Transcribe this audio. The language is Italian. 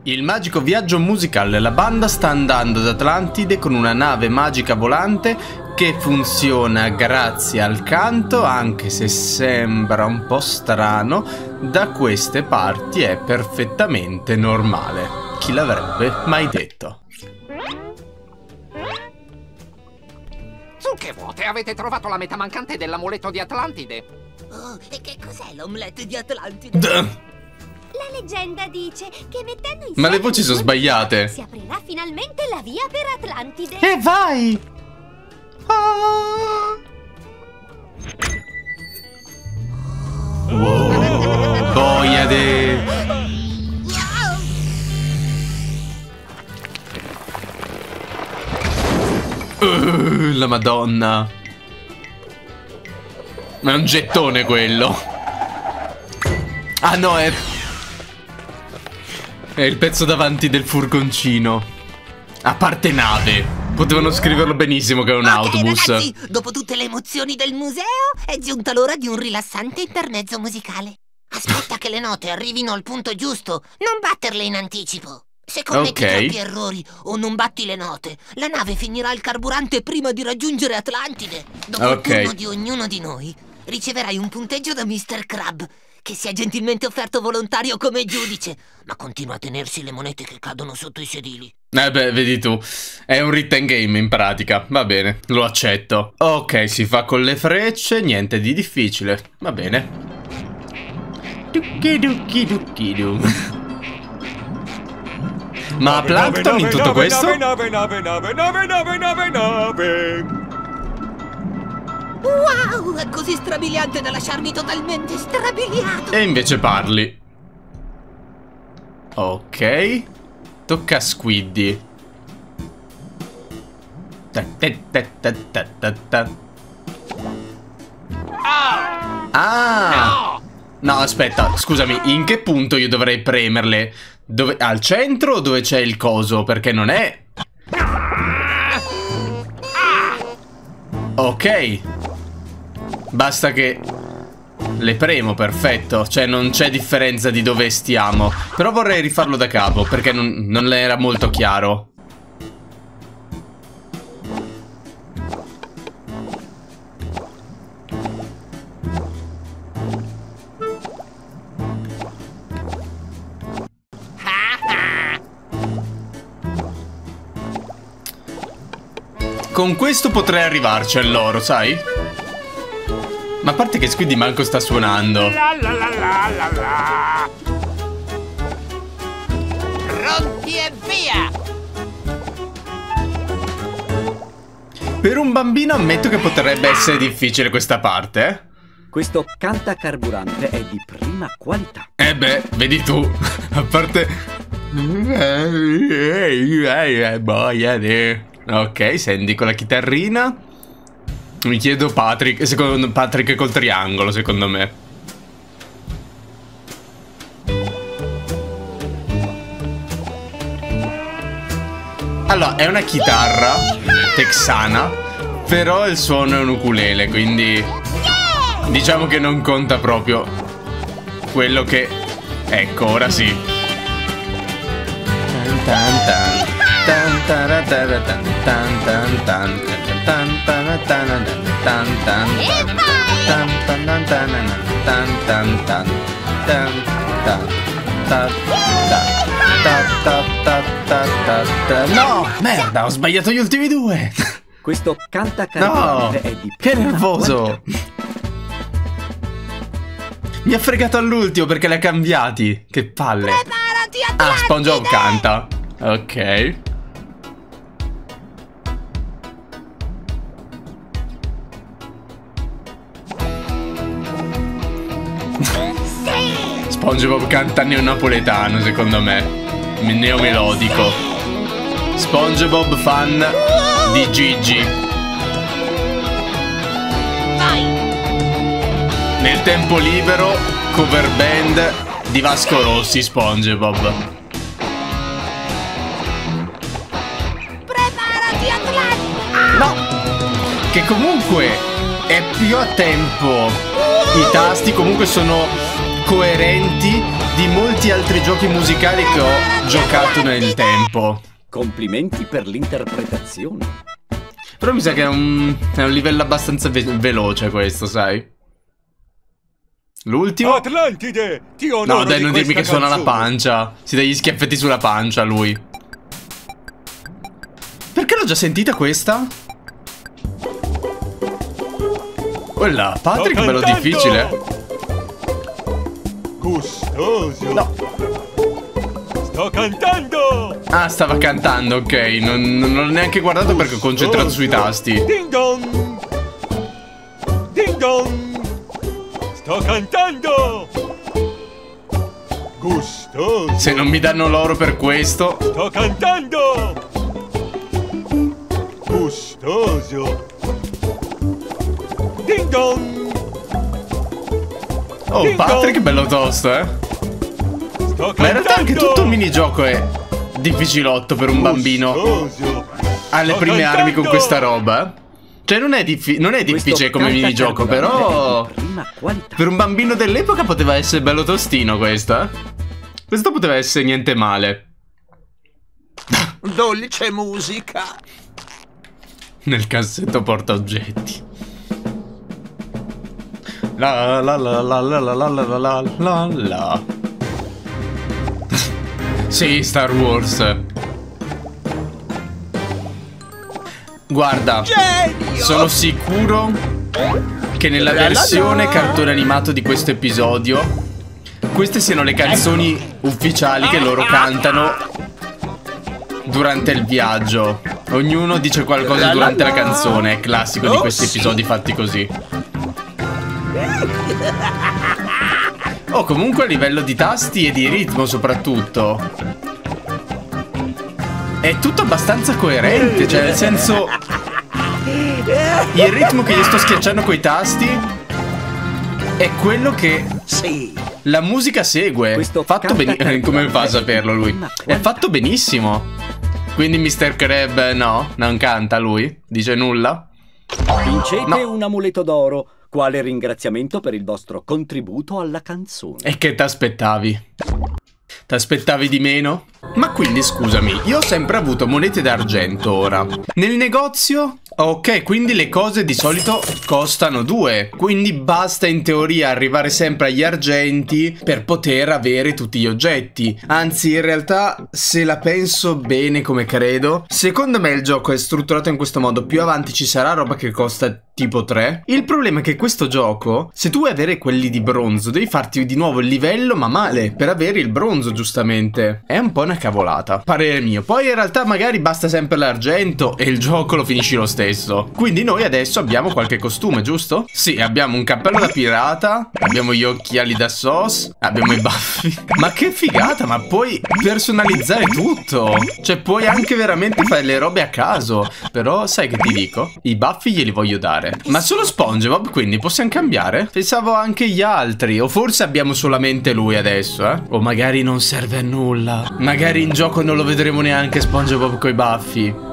Il magico viaggio musicale. La banda sta andando ad Atlantide con una nave magica volante che funziona grazie al canto, anche se sembra un po' strano, da queste parti è perfettamente normale. Chi l'avrebbe mai detto? Su che vuote avete trovato la metà mancante dell'amuleto di Atlantide? Oh, e che cos'è l'omelette di Atlantide? La leggenda dice che mettendo insieme... Ma le voci sono sbagliate. Si aprirà finalmente la via per Atlantide. E vai! Ah. Wow, boiade! La Madonna! Ma è un gettone quello! Ah no, è il pezzo davanti del furgoncino. A parte nave. Potevano scriverlo benissimo che è un autobus. Ragazzi, dopo tutte le emozioni del museo, è giunta l'ora di un rilassante intermezzo musicale. Aspetta che le note arrivino al punto giusto, non batterle in anticipo. Se commetti troppi errori o non batti le note, la nave finirà il carburante prima di raggiungere Atlantide. Dopo il turno di ognuno di noi, riceverai un punteggio da Mr. Crab, che si è gentilmente offerto volontario come giudice, ma continua a tenersi le monete che cadono sotto i sedili. Beh, vedi tu, è un written game in pratica, va bene, lo accetto. Ok, si fa con le frecce, niente di difficile, va bene. Ma Plankton in tutto questo? Wow, è così strabiliante da lasciarmi totalmente strabiliato. E invece parli. Ok. Tocca a Squiddy. Ah! No, aspetta, scusami, in che punto io dovrei premerle? Dove, al centro o dove c'è il coso? Perché non è... Ok. Basta che le premo, perfetto. Cioè non c'è differenza di dove stiamo. Però vorrei rifarlo da capo perché non le era molto chiaro. Con questo potrei arrivarci all'oro, sai? Ma a parte che Squiddy manco sta suonando. Pronti e via! Per un bambino ammetto che potrebbe essere difficile questa parte, eh? Questo cantacarburante è di prima qualità. Beh, vedi tu. A parte... Ok, Sandy con la chitarrina. Mi chiedo Patrick. Secondo Patrick col triangolo, secondo me. Allora, è una chitarra texana, però il suono è un ukulele, quindi diciamo che non conta proprio quello che... Ecco, ora sì. No, merda, ho sbagliato gli ultimi due. Questo cantacarburante è di che prima nervoso. qualità. Mi ha fregato all'ultimo perché li ha cambiati. Che palle. Preparati, Atlantide! Ah, SpongeBob canta. Ok. SpongeBob canta neonapoletano, secondo me. Neomelodico. SpongeBob fan di Gigi. Vai! Nel tempo libero, cover band di Vasco Rossi, SpongeBob. Preparati, Atlantide! No! Che comunque è più a tempo. I tasti comunque sono coerenti di molti altri giochi musicali che ho giocato nel tempo. Complimenti per l'interpretazione. Però mi sa che è un livello abbastanza veloce questo, sai? L'ultimo? Atlantide! Ti onoro. No, dai, non dirmi che suona la canzone. pancia. Si dà gli schiaffetti sulla pancia lui. Perché l'ho già sentita questa? Quella, Patrick, bello difficile. Gustoso. No. Sto cantando. Ah, stava cantando, ok. Non l'ho neanche guardato perché ho concentrato sui tasti. Ding dong. Ding dong. Sto cantando. Gustoso. Se non mi danno l'oro per questo. Sto cantando. Gustoso. Ding dong. Oh, Ding Patrick, dong. bello tosto, eh. Sto Ma in realtà anche cantando. tutto il minigioco è difficilotto per un bambino. Gustoso. Alle Sto prime armi con cantando. questa roba. Cioè non è difficile come minigioco, però Prima qualità. per un bambino dell'epoca poteva essere bello tostino questo, eh. Questo poteva essere niente male. Dolce musica. Nel cassetto porta oggetti. La la la la la la la la la la la. Sì, Star Wars. Guarda, Genio! sono sicuro che nella versione cartone animato di questo episodio queste siano le canzoni ufficiali che loro cantano durante il viaggio. Ognuno dice qualcosa durante la canzone, è classico di questi episodi fatti così. Oh, comunque a livello di tasti e di ritmo soprattutto è tutto abbastanza coerente, cioè nel senso il ritmo che io sto schiacciando coi tasti è quello che Sì. la musica segue. Questo Fatto benissimo. canta Come fa a saperlo lui? È fatto benissimo. Quindi Mr. Crab no? Non canta lui? Dice nulla? Vincete No. un amuleto d'oro, quale ringraziamento per il vostro contributo alla canzone. E che t'aspettavi? T'aspettavi di meno? Ma quindi scusami, io ho sempre avuto monete d'argento ora. Nel negozio? Ok, quindi le cose di solito costano 2. Quindi basta in teoria arrivare sempre agli argenti per poter avere tutti gli oggetti. Anzi, in realtà, se la penso bene come credo, secondo me il gioco è strutturato in questo modo. Più avanti ci sarà roba che costa tipo 3. Il problema è che questo gioco, se tu vuoi avere quelli di bronzo, devi farti di nuovo il livello ma male per avere il bronzo, giustamente. È un po' una cavolata, parere mio. Poi in realtà magari basta sempre l'argento e il gioco lo finisci lo stesso. Quindi noi adesso abbiamo qualche costume, giusto? Sì, abbiamo un cappello da pirata, abbiamo gli occhiali da SOS, abbiamo i baffi. Ma che figata, ma puoi personalizzare tutto. Cioè puoi anche veramente fare le robe a caso. Però sai che ti dico? I baffi glieli voglio dare. Ma solo SpongeBob, quindi possiamo cambiare? Pensavo anche gli altri. O forse abbiamo solamente lui adesso, eh? O magari non serve a nulla. Magari in gioco non lo vedremo neanche SpongeBob coi baffi.